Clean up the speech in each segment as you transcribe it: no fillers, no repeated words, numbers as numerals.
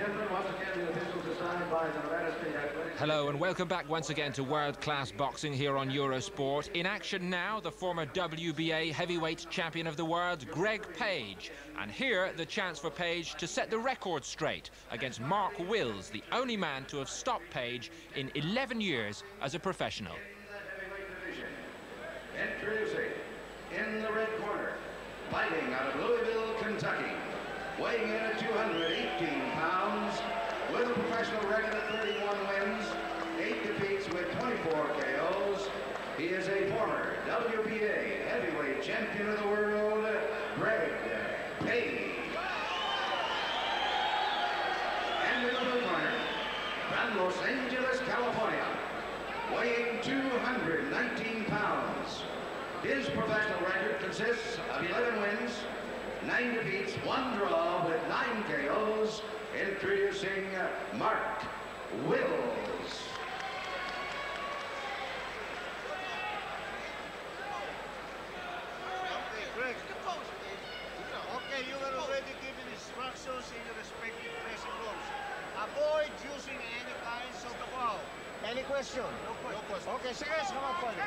Hello and welcome back once again to World-Class Boxing here on Eurosport. In action now, the former WBA heavyweight champion of the world, Greg Page. And here, the chance for Page to set the record straight against Mark Wills, the only man to have stopped Page in 11 years as a professional. Introducing, in the red corner, fighting out of Louisville, Kentucky, weighing in at 218 pounds, with a professional record of 31 wins, 8 defeats with 24 KOs. He is a former WBA heavyweight champion of the world, Greg Page. And in the blue corner, from Los Angeles, California, weighing 219 pounds. His professional record consists of 11 wins, 9 defeats, 1 draw with 9 KOs. Introducing Mark Wills. Okay, Greg. Okay, you are already given instructions in your respective dressing rooms. Avoid using any kinds of foul. Any question? No question. Okay, sige, come on, buddy.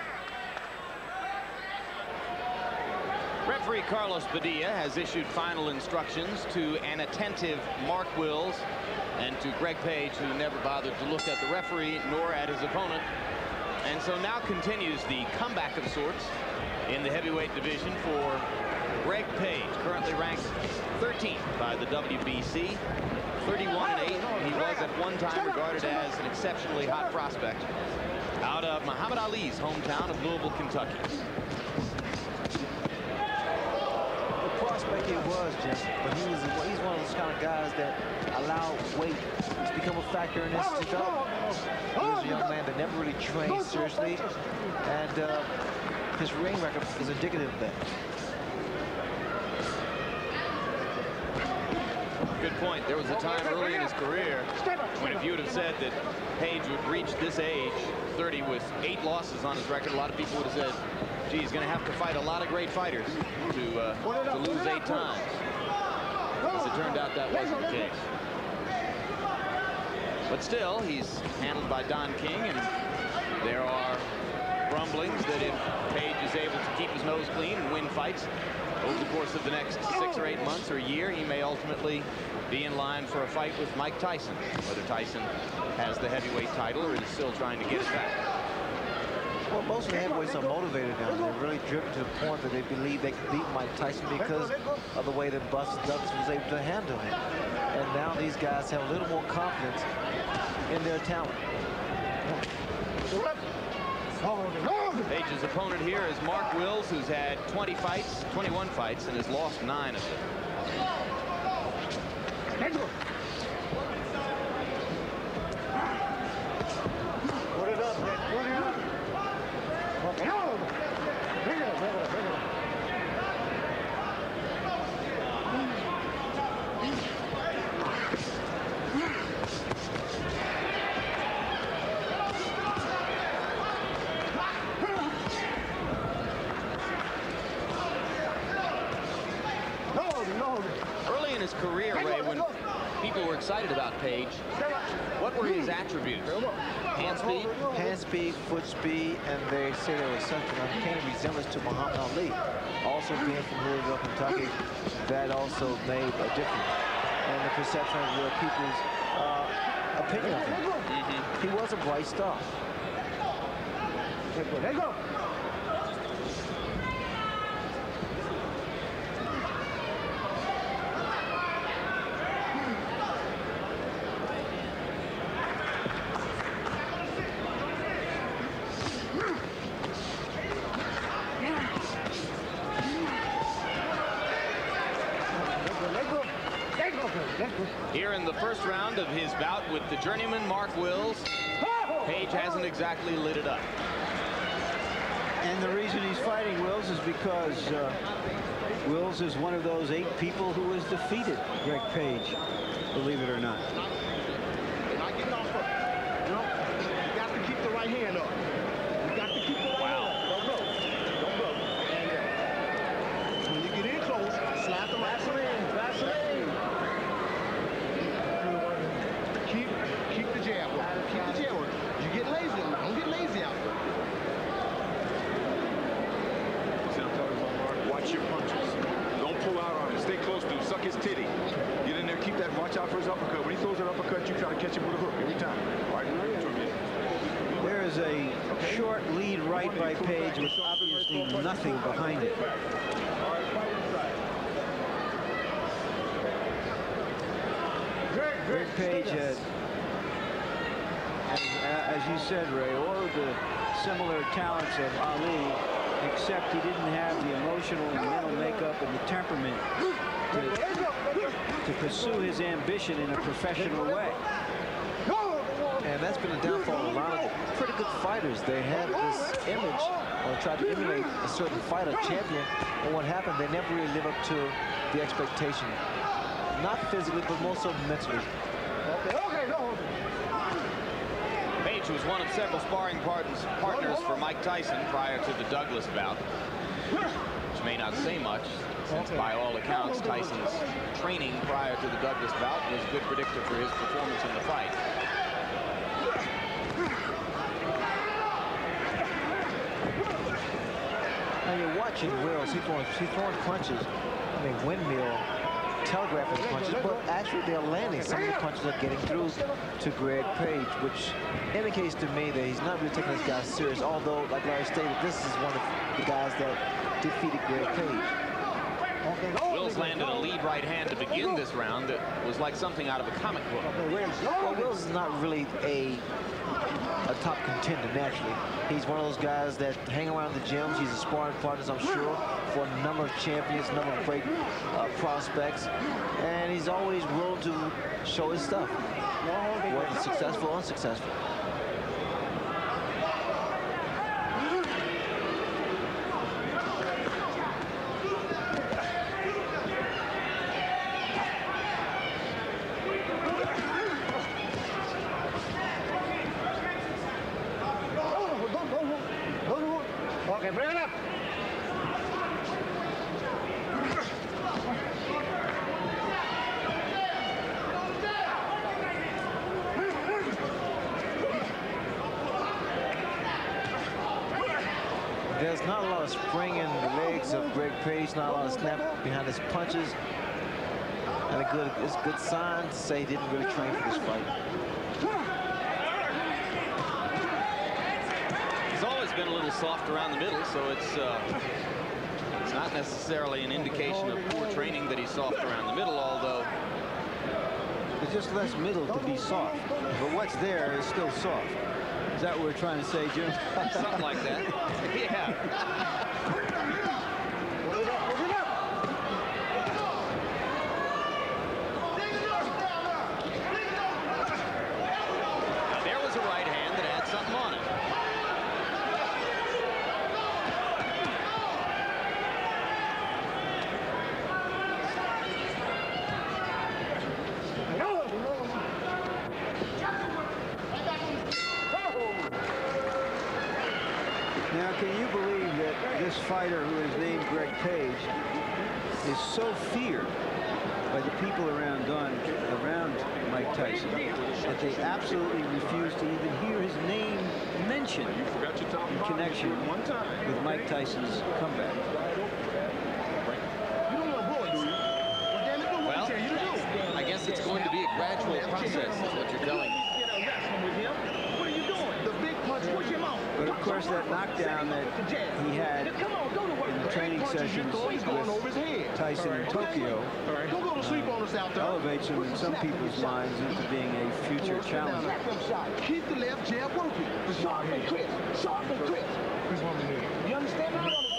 Referee Carlos Padilla has issued final instructions to an attentive Mark Wills and to Greg Page, who never bothered to look at the referee nor at his opponent. And so now continues the comeback of sorts in the heavyweight division for Greg Page, currently ranked 13th by the WBC, 31-8. He was at one time regarded as an exceptionally hot prospect out of Muhammad Ali's hometown of Louisville, Kentucky. He was, Jim, but he's one of those kind of guys that allow weight to become a factor in his development. He was a young man that never really trained seriously, and his ring record is indicative of that. Good point. There was a time early in his career when if you would have said that Page would reach this age, 30, with 8 losses on his record, a lot of people would have said, gee, he's going to have to fight a lot of great fighters to lose 8 times. As it turned out, that wasn't the case. But still, he's handled by Don King, and there are rumblings that if Page is able to keep his nose clean and win fights over the course of the next 6 or 8 months or a year, he may ultimately be in line for a fight with Mike Tyson. Whether Tyson has the heavyweight title or is still trying to get it back. Well, most of the heavyweights are motivated now. They're really driven to the point that they believe they can beat Mike Tyson because of the way that Buster Douglas was able to handle him. And now these guys have a little more confidence in their talent. Page's opponent here is Mark Wills, who's had 21 fights, and has lost 9 of them. Put it up, man. Put it up. Early in his career, Ray, when people were excited about Page, what were his attributes? Hand speed? Hand speed, foot speed, and they say there was such an uncanny resemblance to Muhammad Ali. Also being from Louisville, Kentucky, that also made a difference in the perception of the people's opinion of him. He was a bright star. There you go. Here in the first round of his bout with the journeyman Mark Wills, Page hasn't exactly lit it up. And the reason he's fighting Wills is because Wills is one of those 8 people who has defeated Greg Page, believe it or not. Not getting off of it. You know, you got to keep the right hand up. You got to keep the right hand up. Don't blow. Don't blow. And when you get in close, slap the right hand. Vaseline. that. Watch out for his uppercut. When he throws that uppercut, you try to catch him with a hook every time. Right? There is a short lead right by Page with obviously nothing behind it. Greg Page had, as you said, Ray, all of the similar talents of Ali, except he didn't have the emotional and mental makeup and the temperament to pursue his ambition in a professional way. And that's been a downfall of a lot of pretty good fighters. They had this image or tried to emulate a certain fighter, champion, and what happened, they never really live up to the expectation. Not physically, but more so mentally. Page was one of several sparring partners for Mike Tyson prior to the Douglas bout, which may not say much, since by all accounts, Tyson's training prior to the Douglas bout was a good predictor for his performance in the fight. Now you're watching Wills, he's throwing punches, I mean windmill, telegraphing punches, but actually they're landing. Some of the punches are getting through to Greg Page, which indicates to me that he's not really taking this guy serious, although, like Larry stated, this is one of the guys that defeated Greg Page. Wills landed a lead right hand to begin this round that was like something out of a comic book. Well, Wills is not really a top contender naturally. He's one of those guys that hang around the gyms. He's a sparring partner, I'm sure, for a number of champions, a number of great prospects, and he's always willing to show his stuff, whether successful or unsuccessful. Okay, bring it up. There's not a lot of spring in the legs of Greg Page, not a lot of snap behind his punches. And it's a good sign to say he didn't really train for this fight. He's always been a little soft around the middle, so it's not necessarily an indication of poor training that he's soft around the middle, although It's just less middle to be soft, but what's there is still soft. Is that what we're trying to say, Jim? something like that. Yeah. Now, there was a right hand that had something on it. Now, can you believe that this fighter who is named Greg Page is so feared by the people around Mike Tyson that they absolutely refuse to even hear his name mentioned in connection with Mike Tyson's comeback? Well, I guess it's going to be a gradual process, is what you're telling me. But of course, that knockdown that he had in the training sessions with Tyson in Tokyo elevates him in some people's minds into being a future challenger. Keep the left jab working. Sharp and crisp. Sharp and crisp. You understand?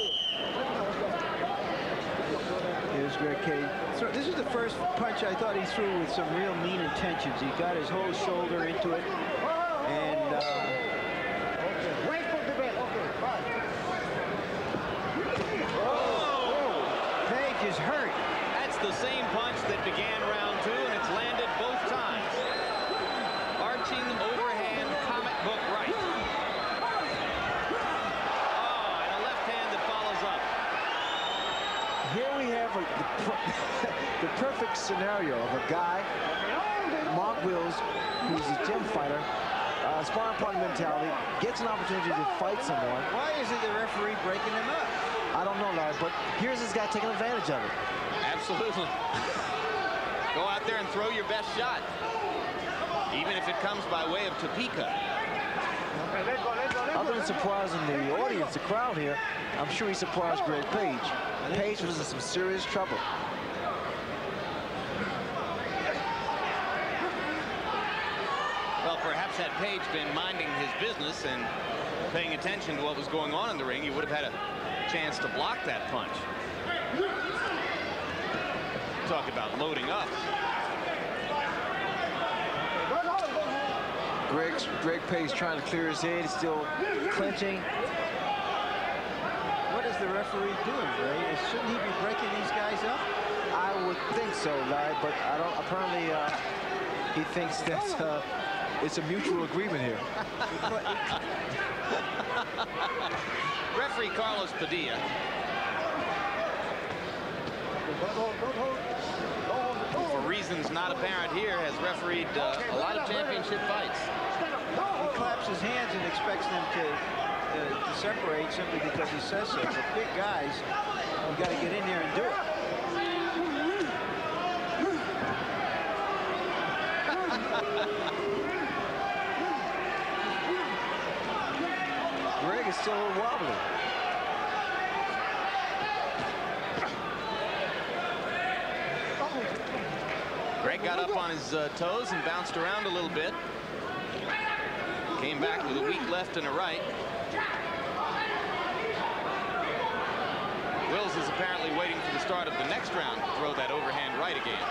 Here's Greg Page. So this is the first punch I thought he threw with some real mean intentions. He got his whole shoulder into it, and Wait for the bell. Okay, fine. Page is hurt. That's the same punch that began round two, and it's landed both times. Arching overhand comic book right. Oh, and a left hand that follows up. Here we have the perfect scenario of a guy, Mark Wills, who's a gym fighter, sparring partner mentality, gets an opportunity to fight someone. Why isn't the referee breaking him up? I don't know, Larry, but here's this guy taking advantage of it. Absolutely. Go out there and throw your best shot, even if it comes by way of Topeka. Other than surprising the audience, the crowd here, I'm sure he surprised Greg Page. Page was in some serious trouble. Well, perhaps had Page been minding his business and paying attention to what was going on in the ring, he would have had a chance to block that punch. Talk about loading up. Greg Page trying to clear his head, still clinching. What is the referee doing, Ray? Shouldn't he be breaking these guys up? I would think so, Larry, but I don't. Apparently, he thinks that it's a mutual agreement here. Referee Carlos Padilla. For reasons not apparent here, has refereed a lot of championship fights. He claps his hands and expects them to separate simply because he says so. But big guys, you got to get in there and do it. Greg is still a little wobbly. Greg got up on his toes and bounced around a little bit. Came back with a weak left and a right. Wills is apparently waiting for the start of the next round to throw that overhand right again.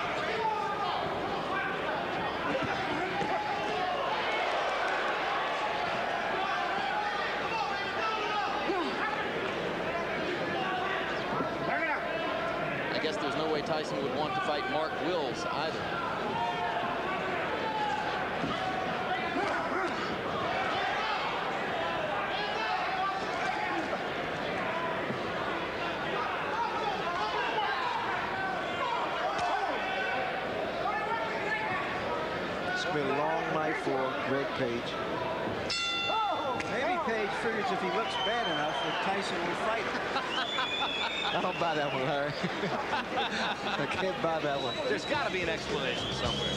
I guess there's no way Tyson would want to fight Mark Wills either. It's been a long night for Greg Page. Maybe Page figures if he looks bad enough that Tyson will fight him. I don't buy that one, Larry. I can't buy that one. There's got to be an explanation somewhere.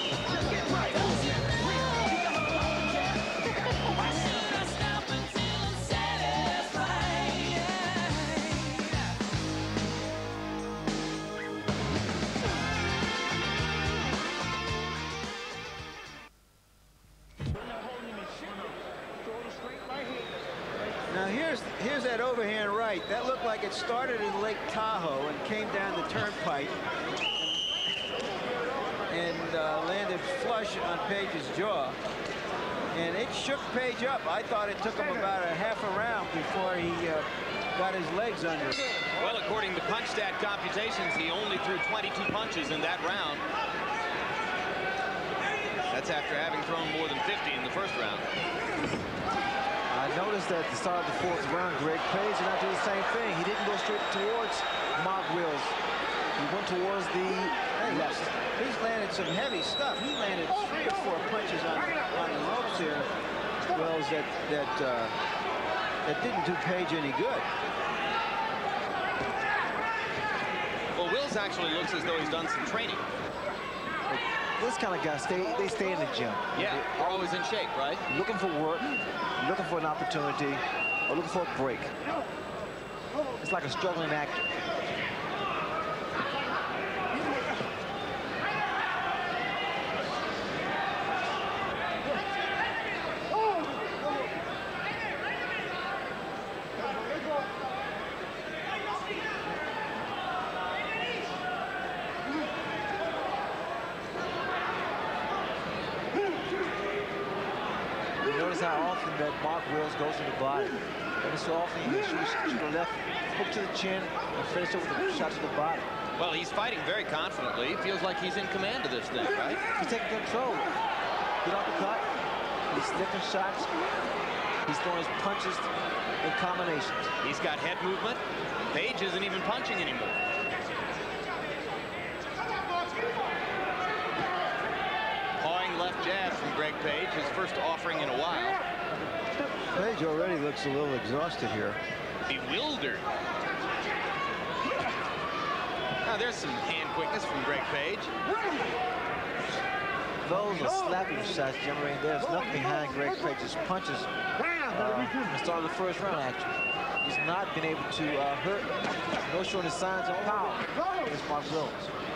Now here's that overhand right. That looked like it started in Lake Tahoe and came down the turnpike and landed flush on Page's jaw. And it shook Page up. I thought it took him about a half a round before he got his legs under him. Well, according to PunchStat computations, he only threw 22 punches in that round. That's after having thrown more than 50 in the first round. I noticed that at the start of the fourth round, Greg Page did not do the same thing. He didn't go straight towards Mark Wills. He went towards the left. He's landed some heavy stuff. He landed 3 or 4 punches on the ropes here, Wills, that didn't do Page any good. Well, Wills actually looks as though he's done some training. This kind of guys, they stay in the gym. Yeah, they're always in shape, right? Looking for work, looking for an opportunity, or looking for a break. It's like a struggling actor. How often that Mark Wills goes to the body. Every so often he shoots to the left, hook to the chin, and finish it with a shot to the body. Well, he's fighting very confidently. It feels like he's in command of this thing, right? He's taking control. Good uppercut. He's slipping shots. He's throwing his punches in combinations. He's got head movement. Page isn't even punching anymore. Left jab from Greg Page, his first offering in a while. Page already looks a little exhausted here. Bewildered. Now there's some hand quickness from Greg Page. Those are slapping shots, Jim. I mean, there's nothing behind Greg Page's punches. The start of the first round, actually. He's not been able to hurt. No showing signs of power against Mark Wills.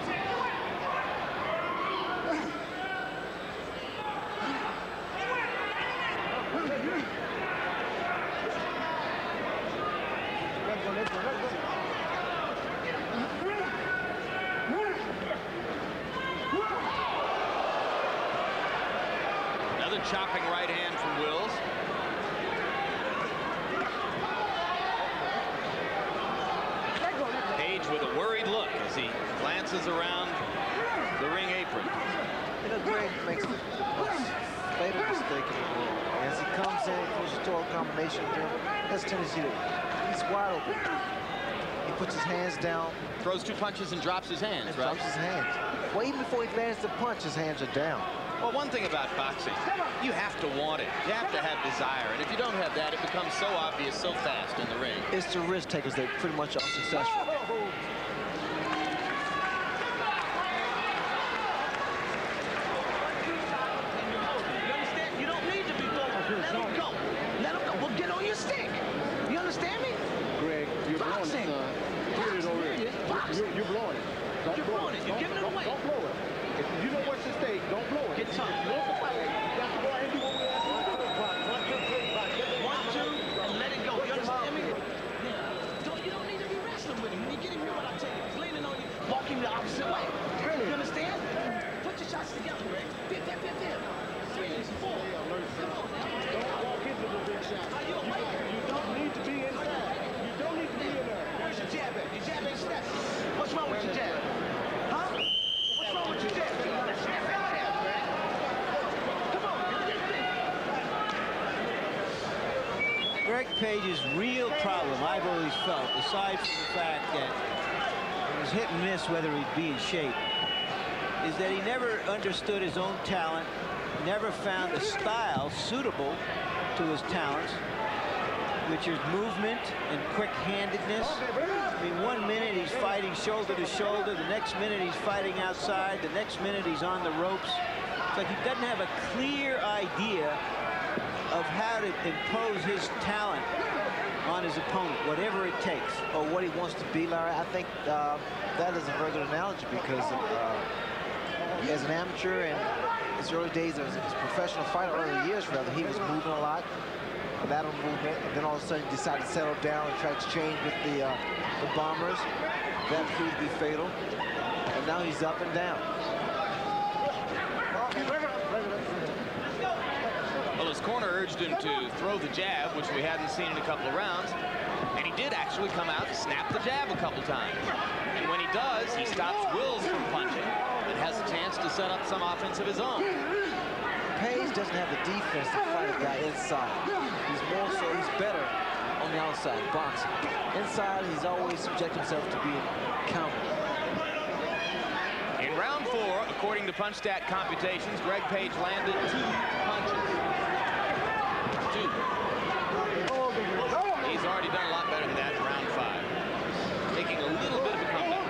Another chopping right hand from Wills. Page with a worried look as he glances around the ring apron. You know, Greg makes the most fatal mistake in the world. As he comes in for his historical combination, has a tendency to, he's wide open. He puts his hands down. Throws 2 punches and drops his hands, right? Drops his hands. Well, even before he lands the punch, his hands are down. Well, one thing about boxing, you have to want it. You have to have desire. And if you don't have that, it becomes so obvious so fast in the ring. It's the risk takers that pretty much are successful. You understand? You don't need to be going. Let him go. Let him go. Well, get on your stick. You understand me? Greg, you're blowing it, son. Get it over here. You're blowing it. You're blowing it. You're giving it away. Don't blow it. If you know what's at stake, don't blow it. Get tough. You want to fight, you have to go ahead and do what we ask you to do. 1, 2, and let it go. You understand me? Yeah. You don't need to be wrestling with him. When you get him here, what I tell you, he's leaning on you, walk him the opposite way. You understand? Put your shots together, Greg. Bip, bip, bip, bip. 3, 4. Come on. Don't walk into the big shot. Are you awake? You don't need to be inside. You don't need to be in there. Where's your jab at? Your jab ain't stepping. What's wrong with your jab? Huh? What's wrong with your jab? Come on. Greg Page's real problem, I've always felt, aside from the fact that it was hit and miss whether he'd be in shape, is that he never understood his own talent, never found a style suitable to his talents, which is movement and quick-handedness. I mean, 1 minute he's fighting shoulder to shoulder, the next minute he's fighting outside, the next minute he's on the ropes. It's like he doesn't have a clear idea of how to impose his talent on his opponent, whatever it takes. Or what he wants to be, Larry. I think that is a very good analogy because as an amateur and his early days as a professional fighter, early years rather, he was moving a lot, lateral movement, and then all of a sudden he decided to settle down and try to change with the Bombers. That proved to be fatal, and now he's up and down. Well, his corner urged him to throw the jab, which we hadn't seen in a couple of rounds. And he did actually come out and snap the jab a couple times. And when he does, he stops Wills from punching and has a chance to set up some offense of his own. Page doesn't have the defense to fight a guy inside. He's more so, he's better on the outside, boxing. Inside, he's always subjected himself to being countered. In round 4, according to PunchStat computations, Greg Page landed 2 punches. 2. He's already done a lot better than that in round 5. Making a little bit of a comeback.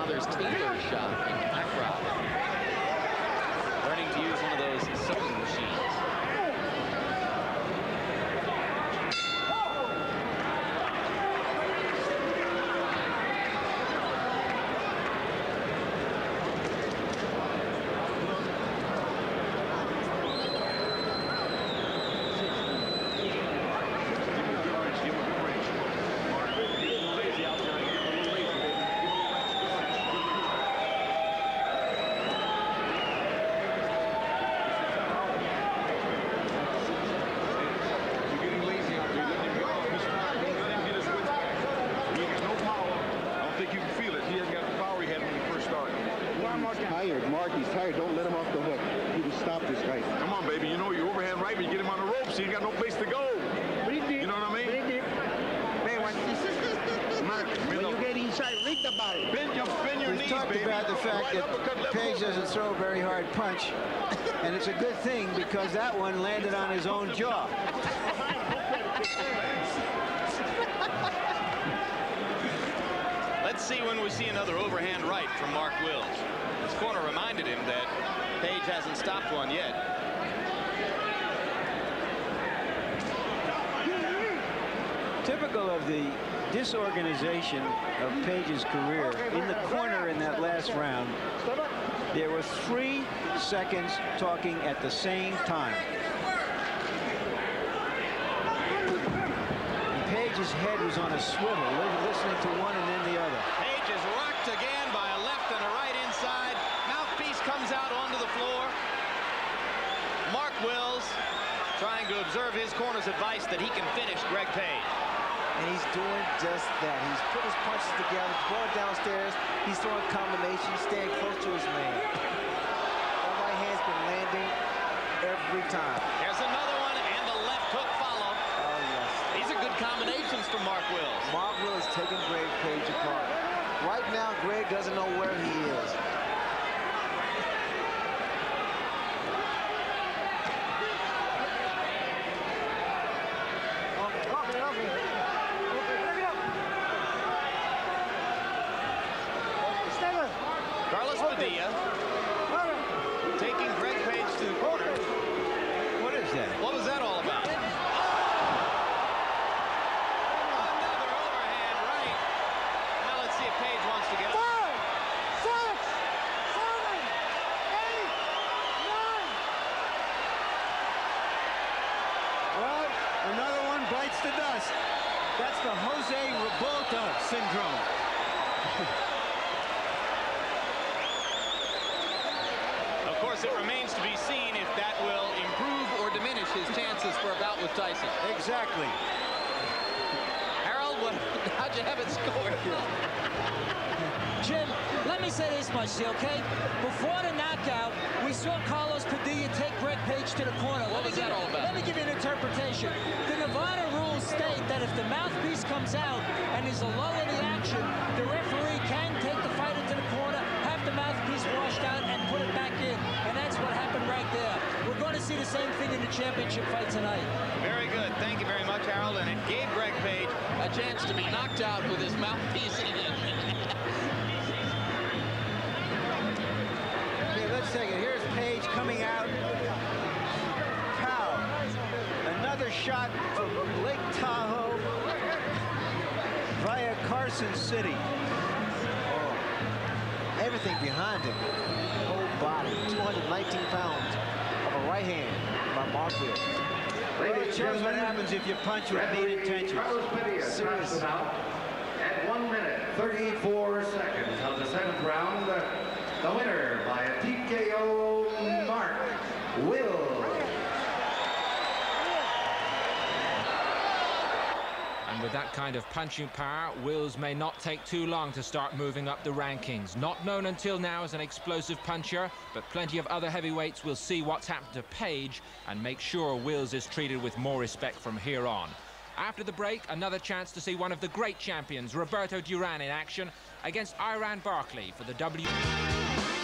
father's tailor shop in Accra. Learning to use one of those sewing machines. He's tired. Don't let him off the hook. You can stop this guy. Come on, baby. You know you overhand right, but you get him on the ropes. He ain't got no place to go. You know what I mean? When you get inside, read about it. Bend your We've knees, talked baby. about the fact Right that uppercut, left Page hook. doesn't throw a very hard punch, and it's a good thing because that one landed on his own jaw. Let's see when we see another overhand right from Mark Wills. His corner reminded him that Page hasn't stopped one yet. Typical of the disorganization of Page's career, in the corner in that last round, there were 3 seconds talking at the same time. And Page's head was on a swivel, listening to one and then the other. Page is rocked again by a left and a right inside. Mouthpiece comes out onto the floor. Mark Wills trying to observe his corner's advice that he can finish Greg Page. And he's doing just that. He's put his punches together, going downstairs. He's throwing combinations, staying close to his man. That right hand's been landing every time. There's another one, and the left hook follow. Oh, yes. These are good combinations from Mark Wills. Mark Wills is taking Greg Page apart. Right now, Greg doesn't know where he is. Carlos Padilla taking Greg Page to the corner. What is that? What was that all about? Another overhand right. Now let's see if Page wants to get up. 5, 6, 7, 8, 9. Well, another one bites the dust. That's the Jose Revolta syndrome. Of course, it remains to be seen if that will improve or diminish his chances for a bout with Tyson. Exactly. Harold, how'd you have it scored? Jim, let me say this much, okay? Before the knockout, we saw Carlos Padilla take Greg Page to the corner. What was that all about? Let me give you an interpretation. The Nevada rules state that if the mouthpiece comes out and is a lull in the action, the referee can take the fighter to the corner, have the mouthpiece washed out, and put it back in. And that's what happened right there. We're going to see the same thing in the championship fight tonight. Very good. Thank you very much, Harold. And it gave Greg Page a chance to be knocked out with his mouthpiece in. Okay, let's take it. Here's Page coming out. Pow. Another shot from Lake Tahoe via Carson City. Oh, everything behind him. Whole body. 219 pounds of a right hand by Mark Wills. Well, it shows what happens if you punch with mean intentions. Carlos Padilla starts the bout at 1 minute, 34 seconds of the 7th round. The winner by a TKO, Mark Wills. And with that kind of punching power, Wills may not take too long to start moving up the rankings. Not known until now as an explosive puncher, but plenty of other heavyweights will see what's happened to Page and make sure Wills is treated with more respect from here on. After the break, another chance to see one of the great champions, Roberto Duran, in action against Iran Barkley for the